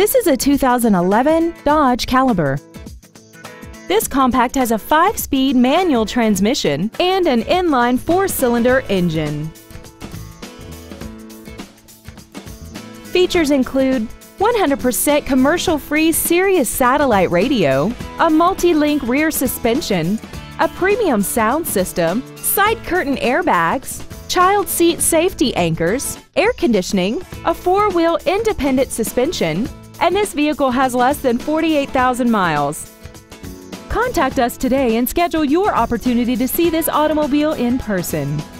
This is a 2011 Dodge Caliber. This compact has a 5-speed manual transmission and an inline 4-cylinder engine. Features include 100% commercial-free Sirius satellite radio, a multi-link rear suspension, a premium sound system, side curtain airbags, child seat safety anchors, air conditioning, a 4-wheel independent suspension, and this vehicle has less than 48,000 miles. Contact us today and schedule your opportunity to see this automobile in person.